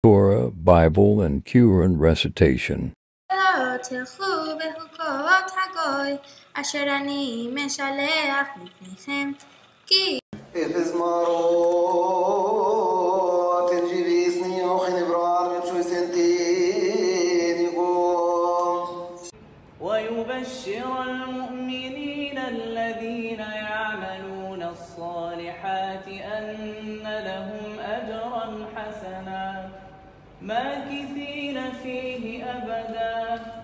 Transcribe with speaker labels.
Speaker 1: Torah, Bible, and Quran recitation.
Speaker 2: ويبشر المؤمنين الذين يعملون الصالحات أن لهم أجرا حسنا ماكثين فيه أبدا